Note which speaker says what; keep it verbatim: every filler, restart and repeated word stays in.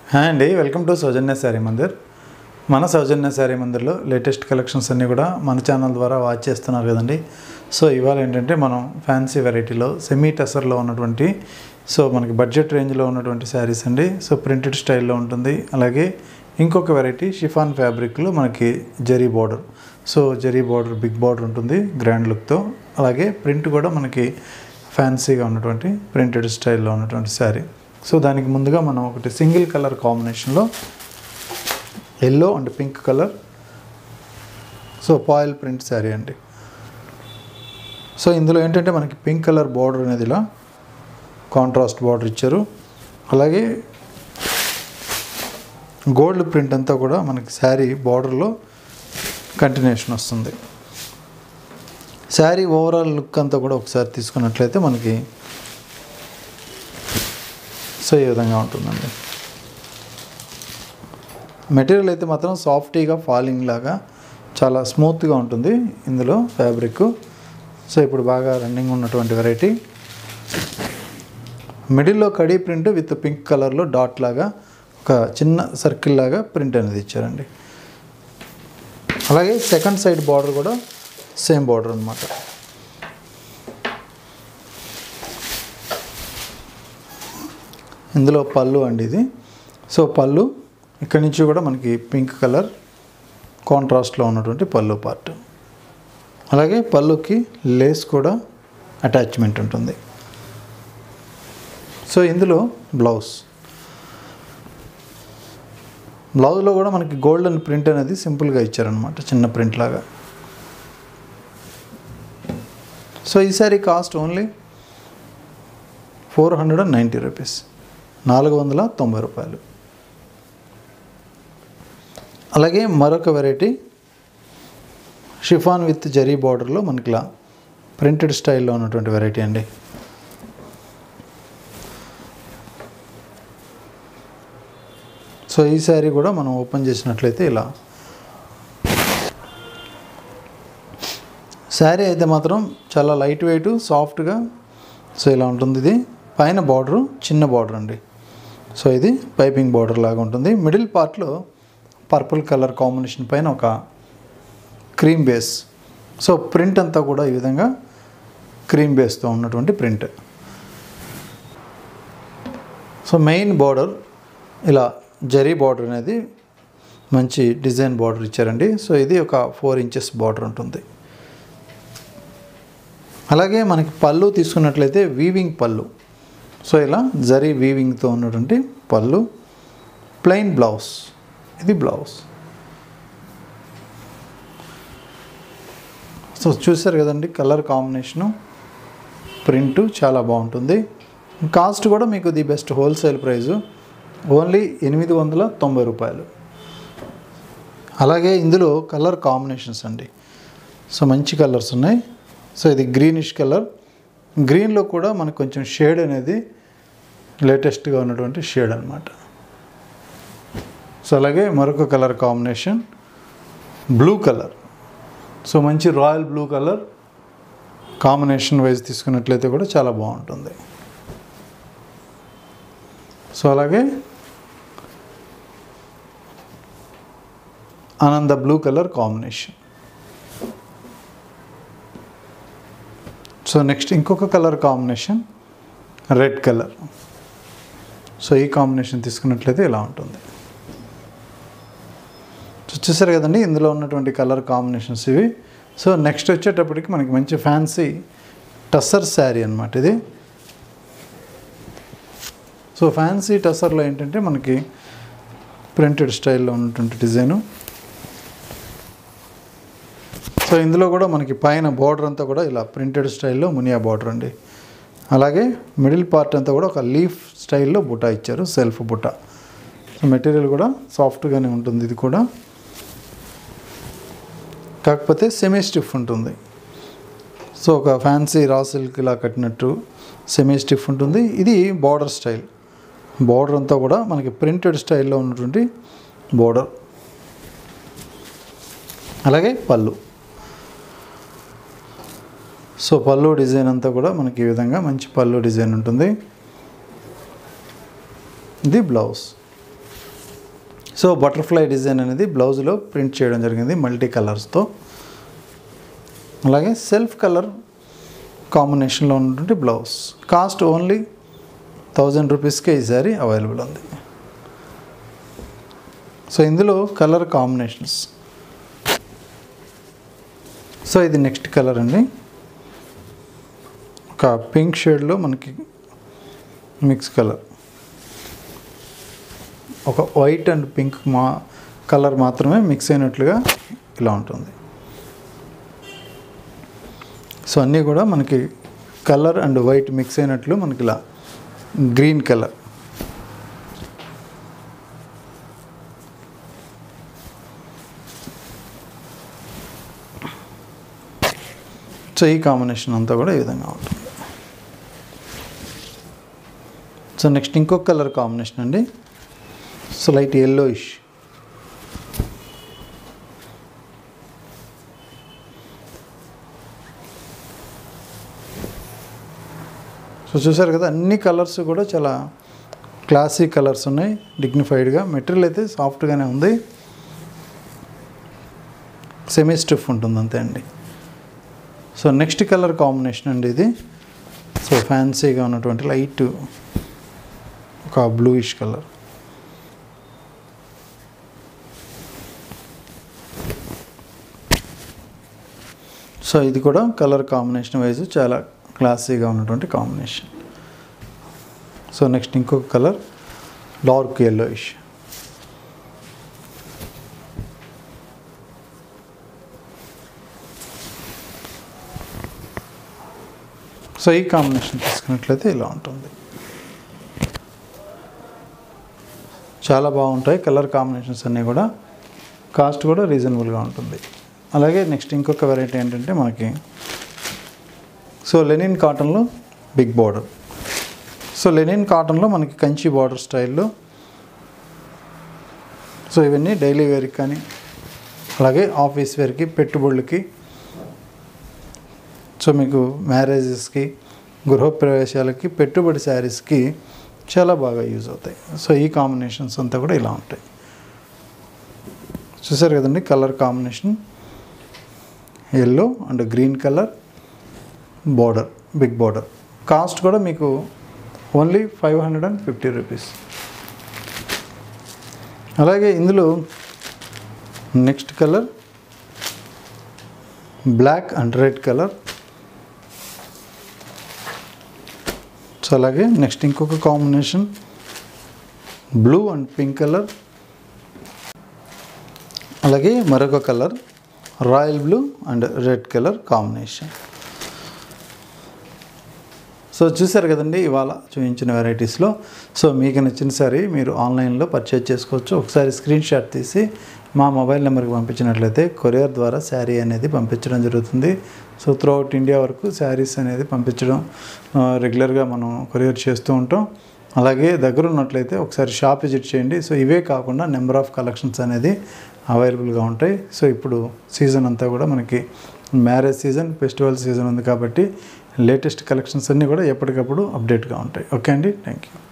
Speaker 1: Hi అండి, welcome to Soujanya sari Mandir. మన సౌజన్య శారీ మందిర్లో లేటెస్ట్ కలెక్షన్స్ అన్నీ కూడా మన ఛానల్ ద్వారా వాచ్ చేస్తున్నారు కదండి. సో ఇవాళ ఏంటంటే మనం ఫ్యాన్సీ వెరైటీలో సెమీ టసర్లో ఉన్నటువంటి సో మనకి బడ్జెట్ రేంజ్లో ఉన్నటువంటి శారీస్ అండి. సో ప్రింటెడ్ స్టైల్లో ఉంటుంది. అలాగే ఇంకొక వెరైటీ షిఫాన్ ఫ్యాబ్రిక్లో మనకి zari border, so zari border big border ఉంటుంది గ్రాండ్ లుక్తో. అలాగే ప్రింట్ కూడా మనకి ఫ్యాన్సీగా ఉన్నటువంటి ప్రింటెడ్ స్టైల్లో ఉన్నటువంటి శారీ. సో దానికి ముందుగా మనం ఒకటి సింగిల్ కలర్ కాంబినేషన్లో yellow and pink colour, so పాయిల్ ప్రింట్ శారీ అండి. సో ఇందులో ఏంటంటే మనకి పింక్ కలర్ బార్డర్ అనేది ఇలా కాంట్రాస్ట్ బార్డర్ ఇచ్చారు. అలాగే గోల్డ్ ప్రింట్ అంతా కూడా మనకి శారీ బార్డర్లో కంటిన్యూషన్ వస్తుంది. శారీ ఓవరాల్ లుక్ అంతా కూడా ఒకసారి తీసుకున్నట్లయితే మనకి సో ఈ విధంగా ఉంటుందండి. మెటీరియల్ అయితే మాత్రం సాఫ్టీగా ఫాలింగ్ లాగా చాలా స్మూత్గా ఉంటుంది ఇందులో ఫ్యాబ్రిక్. సో ఇప్పుడు బాగా రన్నింగ్ ఉన్నటువంటి వెరైటీ. మిడిల్లో కడీ ప్రింట్ విత్ పింక్ కలర్లో డాట్ లాగా ఒక చిన్న సర్కిల్ లాగా ప్రింట్ అనేది ఇచ్చారండి. అలాగే సెకండ్ సైడ్ బార్డర్ కూడా సేమ్ బార్డర్ అన్నమాట. ఇందులో పళ్ళు అండి ఇది. సో పళ్ళు ఇక్కడి నుంచి కూడా మనకి పింక్ కలర్ కాంట్రాస్ట్లో ఉన్నటువంటి పళ్ళు పార్ట్. అలాగే పళ్ళుకి లేస్ కూడా అటాచ్మెంట్ ఉంటుంది. సో ఇందులో బ్లౌజ్ బ్లౌజ్లో కూడా మనకి గోల్డెన్ ప్రింట్ అనేది సింపుల్గా ఇచ్చారనమాట, చిన్న ప్రింట్ లాగా. సో ఈ sari cost only four hundred and ninety rupees, నాలుగు వందల తొంభై రూపాయలు. అలాగే మరొక వెరైటీ షిఫాన్ విత్ జరీ బార్డర్లో మనకి ఇలా ప్రింటెడ్ స్టైల్లో ఉన్నటువంటి వెరైటీ అండి. సో ఈ శారీ కూడా మనం ఓపెన్ చేసినట్లయితే ఇలా శారీ అయితే మాత్రం చాలా లైట్ వెయిట్ సాఫ్ట్గా సో ఇలా ఉంటుంది. ఇది పైన బార్డరు చిన్న బార్డర్ అండి. సో ఇది పైపింగ్ బార్డర్ లాగా ఉంటుంది. మిడిల్ పార్ట్లో పర్పుల్ కలర్ కాంబినేషన్ పైన ఒక క్రీమ్ బేస్. సో ప్రింట్ అంతా కూడా ఈ విధంగా క్రీమ్ బేస్తో ఉన్నటువంటి ప్రింట్. సో మెయిన్ బార్డర్ ఇలా జరీ బార్డర్ అనేది మంచి డిజైన్ బార్డర్ ఇచ్చారండి. సో ఇది ఒక ఫోర్ ఇంచెస్ బార్డర్ ఉంటుంది. అలాగే మనకి పళ్ళు తీసుకున్నట్లయితే వీవింగ్ పళ్ళు. సో ఇలా జరీ వీవింగ్తో ఉన్నటువంటి పళ్ళు. ప్లెయిన్ బ్లౌజ్, ఇది బ్లౌజ్. సో చూసారు కదండి, కలర్ కాంబినేషను ప్రింటు చాలా బాగుంటుంది. కాస్ట్ కూడా మీకు the best wholesale price only ఎనిమిది వందల తొంభై రూపాయలు. అలాగే ఇందులో కలర్ కాంబినేషన్స్ అండి. సో మంచి కలర్స్ ఉన్నాయి. సో ఇది గ్రీనిష్ కలర్, గ్రీన్లో కూడా మనకు కొంచెం షేడ్ అనేది లేటెస్ట్గా ఉన్నటువంటి షేడ్ అనమాట. సో అలాగే మరొక colour combination blue colour. So మంచి royal blue colour combination wise తీసుకున్నట్లయితే కూడా చాలా బాగుంటుంది. సో అలాగే ఆనంద blue colour combination. So next ఇంకొక colour combination red colour. So ఈ కాంబినేషన్ తీసుకున్నట్లయితే ఇలా ఉంటుంది. సో చూసారు కదండి ఇందులో ఉన్నటువంటి కలర్ కాంబినేషన్స్ ఇవి. సో నెక్స్ట్ వచ్చేటప్పటికి మనకి మంచి ఫ్యాన్సీ టసర్ శారీ అనమాట ఇది. సో ఫ్యాన్సీ టసర్లో ఏంటంటే మనకి ప్రింటెడ్ స్టైల్లో ఉన్నటువంటి డిజైను. సో ఇందులో కూడా మనకి పైన బార్డర్ అంతా కూడా ఇలా ప్రింటెడ్ స్టైల్లో మునియా బార్డర్ అండి. అలాగే మిడిల్ పార్ట్ అంతా కూడా ఒక లీఫ్ స్టైల్లో బుటా ఇచ్చారు, సెల్ఫ్ బుటా. సో మెటీరియల్ కూడా సాఫ్ట్గానే ఉంటుంది. ఇది కూడా కాకపోతే సెమీ స్టిఫ్ ఉంటుంది. సో ఒక ఫ్యాన్సీ రా సిల్క్ ఇలా కట్టినట్టు సెమీ స్టిఫ్ ఉంటుంది. ఇది బార్డర్ స్టైల్. బార్డర్ అంతా కూడా మనకి ప్రింటెడ్ స్టైల్లో ఉన్నటువంటి బార్డర్. అలాగే పళ్ళు. సో పళ్ళు డిజైన్ అంతా కూడా మనకి ఈ విధంగా మంచి పళ్ళు డిజైన్ ఉంటుంది. ఇది బ్లౌజ్. సో బటర్ఫ్లై డిజైన్ అనేది బ్లౌజ్లో ప్రింట్ చేయడం జరిగింది మల్టీ కలర్స్తో. అలాగే సెల్ఫ్ కలర్ కాంబినేషన్లో ఉన్నటువంటి బ్లౌజ్. కాస్ట్ ఓన్లీ థౌజండ్ రూపీస్కే ఈ సారీ అవైలబుల్ ఉంది. సో ఇందులో కలర్ కాంబినేషన్స్. సో ఇది నెక్స్ట్ కలర్ అండి. ఒక పింక్ షేడ్లో మనకి మిక్స్ కలర్, ఒక వైట్ అండ్ పింక్ మా కలర్ మాత్రమే మిక్స్ అయినట్లుగా ఇలా ఉంటుంది. సో అన్నీ కూడా మనకి కలర్ అండ్ వైట్ మిక్స్ అయినట్లు మనకి ఇలా గ్రీన్ కలర్. సో ఈ కాంబినేషన్ అంతా కూడా ఈ విధంగా ఉంటుంది. సో నెక్స్ట్ ఇంకొక కలర్ కాంబినేషన్ అండి. So light yellowish. సో చూసారు కదా, అన్ని కలర్స్ కూడా చాలా క్లాసీ కలర్స్ ఉన్నాయి, డిగ్నిఫైడ్గా. మెటీరియల్ అయితే సాఫ్ట్గానే ఉంది, సెమీ స్టిఫ్ ఉంటుంది అంతే అండి. సో నెక్స్ట్ కలర్ కాంబినేషన్ అండి ఇది. సో ఫ్యాన్సీగా ఉన్నటువంటి లైట్ ఒక బ్లూయిష్ కలర్. సో ఇది కూడా కలర్ కాంబినేషన్ వైజ్ చాలా క్లాసీగా ఉన్నటువంటి కాంబినేషన్. సో నెక్స్ట్ ఇంకొక కలర్ డార్క్ ఎల్లోయిష్. సో ఈ కాంబినేషన్ తీసుకున్నట్లయితే ఇలా ఉంటుంది. చాలా బాగుంటాయి కలర్ కాంబినేషన్స్ అన్నీ కూడా. కాస్ట్ కూడా రీజనబుల్గా ఉంటుంది. అలాగే నెక్స్ట్ ఇంకొక వెరైటీ ఏంటంటే మనకి సో లెనిన్ కాటన్లో బిగ్ బార్డర్. సో లెనిన్ కాటన్లో మనకి కంచి బార్డర్ స్టైల్లో. సో ఇవన్నీ డైలీ వేర్కి కానీ అలాగే ఆఫీస్ వేర్కి, పెట్టుబడులకి, సో మీకు మ్యారేజెస్కి, గృహప్రవేశాలకి, పెట్టుబడి శారీస్కి చాలా బాగా యూజ్ అవుతాయి. సో ఈ కాంబినేషన్స్ అంతా కూడా ఇలా ఉంటాయి. చూసారు కదండి colour combination, yellow and green colour border, big border. Cost కూడా మీకు only five hundred and fifty rupees. అలాగే ఇందులో next colour black and red colour. So అలాగే నెక్స్ట్ ఇంకొక combination blue and pink colour. అలాగే మరొక colour royal blue and red colour combination. So చూసారు కదండి ఇవాళ చూపించిన వెరైటీస్లో. సో మీకు నచ్చిన సారీ మీరు ఆన్లైన్లో పర్చేజ్ చేసుకోవచ్చు. ఒకసారి స్క్రీన్ షాట్ తీసి మా మొబైల్ నెంబర్కి పంపించినట్లయితే కొరియర్ ద్వారా శారీ అనేది పంపించడం జరుగుతుంది. సో త్రూ అవుట్ ఇండియా వరకు శారీస్ అనేది పంపించడం రెగ్యులర్గా మనం కొరియర్ చేస్తూ ఉంటాం. అలాగే దగ్గర ఉన్నట్లయితే ఒకసారి షాప్ విజిట్ చేయండి. సో ఇవే కాకుండా నెంబర్ ఆఫ్ కలెక్షన్స్ అనేది అవైలబుల్గా ఉంటాయి. సో ఇప్పుడు సీజన్ అంతా కూడా మనకి మ్యారేజ్ సీజన్, ఫెస్టివల్ సీజన్ ఉంది కాబట్టి లేటెస్ట్ కలెక్షన్స్ అన్నీ కూడా ఎప్పటికప్పుడు అప్డేట్గా ఉంటాయి. ఓకే అండి, థ్యాంక్ యూ.